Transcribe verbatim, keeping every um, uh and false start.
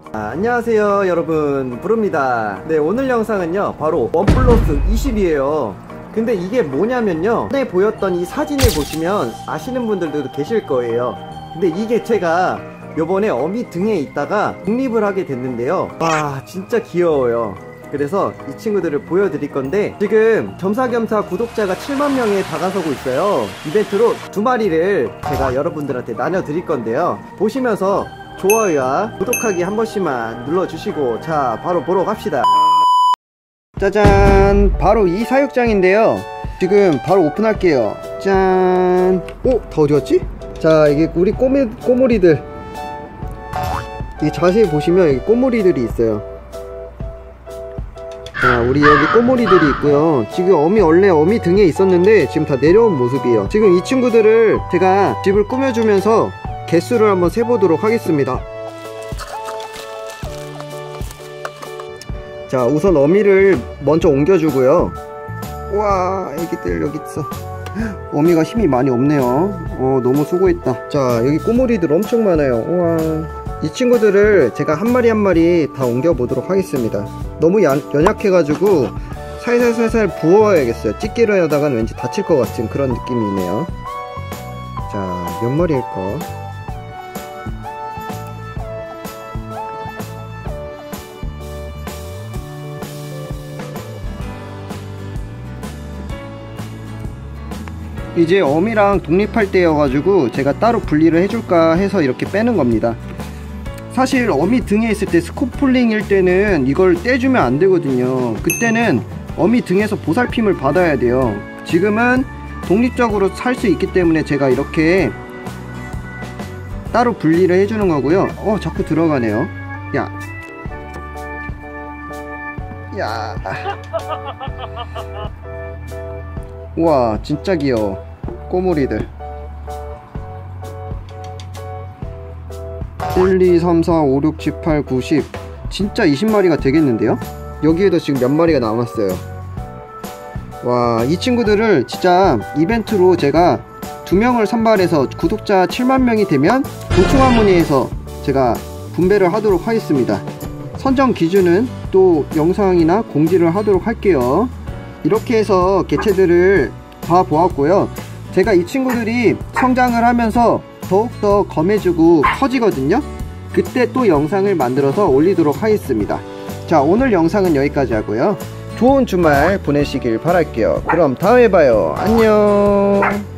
아, 안녕하세요 여러분, 부릅니다. 네, 오늘 영상은요 바로 원 플러스 이십이에요 근데 이게 뭐냐면요, 전에 보였던 이 사진을 보시면 아시는 분들도 계실 거예요. 근데 이게 제가 요번에 어미 등에 있다가 독립을 하게 됐는데요, 와 진짜 귀여워요. 그래서 이 친구들을 보여드릴 건데, 지금 겸사겸사 구독자가 칠만 명에 다가서고 있어요. 이벤트로 두 마리를 제가 여러분들한테 나눠 드릴 건데요, 보시면서 좋아요와 구독하기 한 번씩만 눌러주시고, 자 바로 보러 갑시다. 짜잔, 바로 이 사육장인데요, 지금 바로 오픈할게요. 짠. 오, 다 어디갔지? 자, 이게 우리 꼬미, 꼬물이들, 이 자세히 보시면 여기 꼬물이들이 있어요. 자, 우리 여기 꼬물이들이 있고요. 지금 어미, 원래 어미 등에 있었는데 지금 다 내려온 모습이에요. 지금 이 친구들을 제가 집을 꾸며주면서 개수를 한번 세보도록 하겠습니다. 자, 우선 어미를 먼저 옮겨주고요. 우와, 애기들 여기 있어. 어미가 힘이 많이 없네요. 어, 너무 수고했다. 자, 여기 꼬물이들 엄청 많아요. 우와, 이 친구들을 제가 한 마리 한 마리 다 옮겨보도록 하겠습니다. 너무 연, 연약해가지고 살살살살 부어야겠어요. 찢기를 하다가는 왠지 다칠 것 같은 그런 느낌이네요. 자, 몇 마리일까? 이제 어미랑 독립할 때여가지고 제가 따로 분리를 해줄까 해서 이렇게 빼는 겁니다. 사실 어미 등에 있을 때 스코플링일 때는 이걸 떼주면 안 되거든요. 그때는 어미 등에서 보살핌을 받아야 돼요. 지금은 독립적으로 살 수 있기 때문에 제가 이렇게 따로 분리를 해주는 거고요. 어, 자꾸 들어가네요. 야, 야. 우와, 진짜 귀여워. 꼬물이들 일, 이, 삼, 사, 오, 육, 칠, 팔, 구, 십, 진짜 이십 마리가 되겠는데요? 여기에도 지금 몇 마리가 남았어요. 와, 이 친구들을 진짜 이벤트로 제가 두 명을 선발해서 구독자 칠만 명이 되면 도충한 문의에서 제가 분배를 하도록 하겠습니다. 선정 기준은 또 영상이나 공지를 하도록 할게요. 이렇게 해서 개체들을 봐 보았고요. 제가 이 친구들이 성장을 하면서 더욱더 검해지고 커지거든요. 그때 또 영상을 만들어서 올리도록 하겠습니다. 자, 오늘 영상은 여기까지 하고요. 좋은 주말 보내시길 바랄게요. 그럼 다음에 봐요. 안녕.